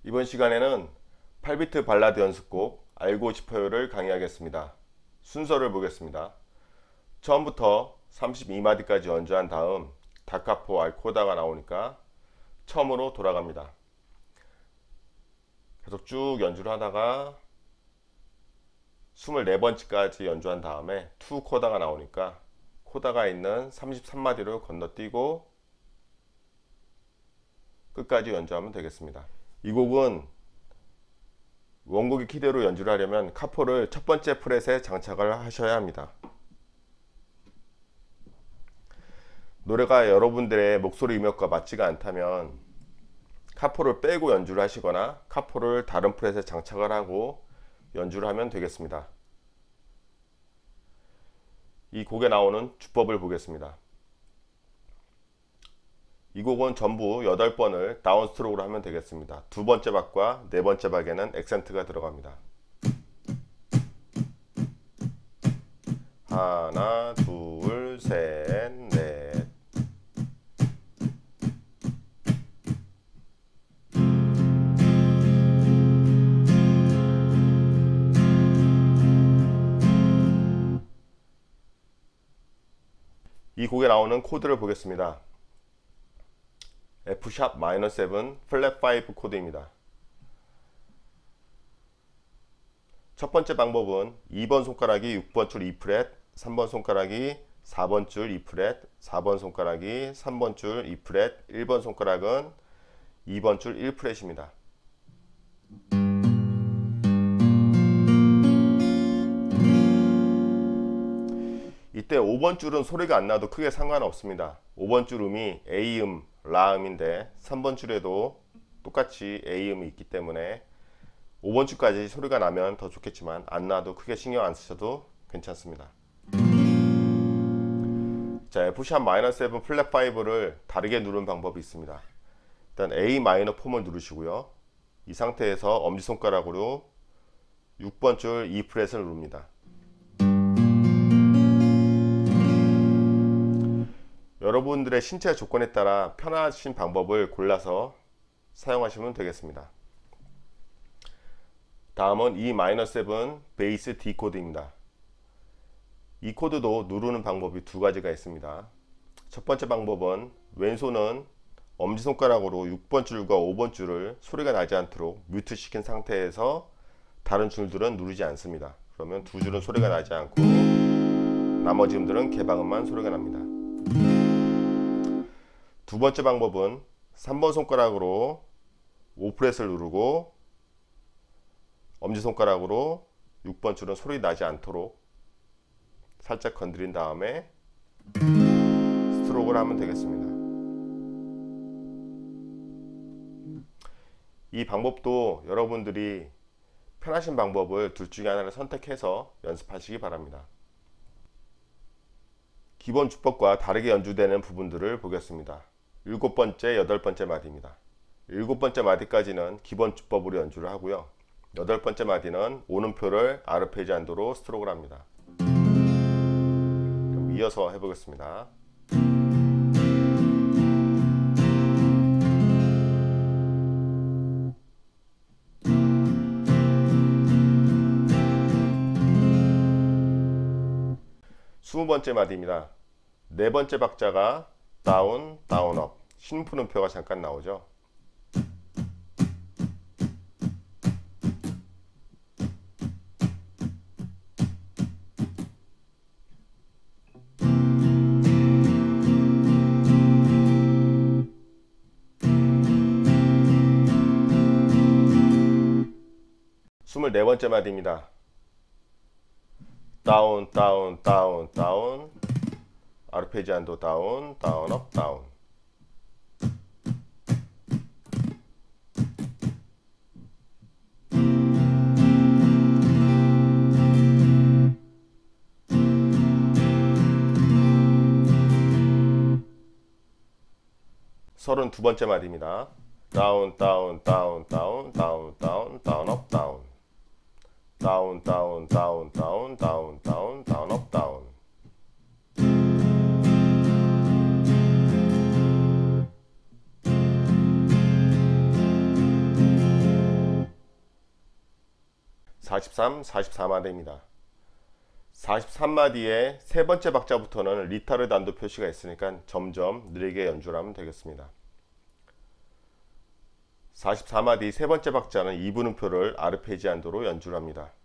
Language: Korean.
이번 시간에는 8비트 발라드 연습곡 알고 싶어요를 강의하겠습니다. 순서를 보겠습니다. 처음부터 32마디까지 연주한 다음 다카포 알코다가 나오니까 처음으로 돌아갑니다. 계속 쭉 연주를 하다가 24번째까지 연주한 다음에 투 코다가 나오니까 코다가 있는 33마디로 건너뛰고 끝까지 연주하면 되겠습니다. 이 곡은 원곡의 키대로 연주를 하려면 카포를 첫 번째 프렛에 장착을 하셔야 합니다. 노래가 여러분들의 목소리 음역과 맞지가 않다면 카포를 빼고 연주를 하시거나 카포를 다른 프렛에 장착을 하고 연주를 하면 되겠습니다. 이 곡에 나오는 주법을 보겠습니다. 이 곡은 전부 8번을 다운 스트로크로 하면 되겠습니다. 두 번째 박과 네 번째 박에는 액센트가 들어갑니다. 하나, 둘, 셋, 넷. 이 곡에 나오는 코드를 보겠습니다. F# 마이너 7 플랫 5 코드입니다. 첫 번째 방법은 2번 손가락이 6번 줄 2프렛, 3번 손가락이 4번 줄 2프렛, 4번 손가락이 3번 줄 2프렛, 1번 손가락은 2번 줄 1프렛입니다. 이때 5번 줄은 소리가 안 나도 크게 상관없습니다. 5번 줄 음이 A음, 라음인데 3번 줄에도 똑같이 A음이 있기 때문에 5번 줄까지 소리가 나면 더 좋겠지만 안 나도 크게 신경 안 쓰셔도 괜찮습니다. 자, F# 마이너 7 플랫 5를 다르게 누르는 방법이 있습니다. 일단 A 마이너 폼을 누르시고요. 이 상태에서 엄지손가락으로 6번 줄 2프렛을 누릅니다. 여러분들의 신체 조건에 따라 편하신 방법을 골라서 사용하시면 되겠습니다. 다음은 E 마이너 7 베이스 D 코드입니다. 이 코드도 누르는 방법이 두 가지가 있습니다. 첫 번째 방법은 왼손은 엄지손가락으로 6번 줄과 5번 줄을 소리가 나지 않도록 뮤트 시킨 상태에서 다른 줄들은 누르지 않습니다. 그러면 두 줄은 소리가 나지 않고 나머지 음들은 개방음만 소리가 납니다. 두 번째 방법은 3번 손가락으로 5프렛을 누르고 엄지손가락으로 6번 줄은 소리 나지 않도록 살짝 건드린 다음에 스트로크를 하면 되겠습니다. 이 방법도 여러분들이 편하신 방법을 둘 중에 하나를 선택해서 연습하시기 바랍니다. 기본 주법과 다르게 연주되는 부분들을 보겠습니다. 7번째, 8번째 마디입니다. 7번째 마디까지는 기본 주법으로 연주를 하고요. 8번째 마디는 오음표를 아르페지안도로 스트로크를 합니다. 그럼 이어서 해보겠습니다. 스무 번째 마디입니다. 네 번째 박자가 다운, 다운, 업. 심푸른표가 잠깐 나오죠. 스물네 번째 마디입니다. 다운, 다운, 다운, 다운, 아르페지안도 다운, 다운, 업, 다운. 서른 두 번째 마디입니다. 다운, 다운, 다운, 다운, 다운, 다운, 다운, 업, 다운. 다운, 다운, 다운, 다운, 다운, 다운, 다운, 업, 다운. 43, 44마디입니다. 43마디의 세 번째 박자부터는 리타르드 안도 표시가 있으니까 점점 느리게 연주를 하면 되겠습니다. 44마디 세 번째 박자는 2분음표를 아르페지안도로 연주를 합니다.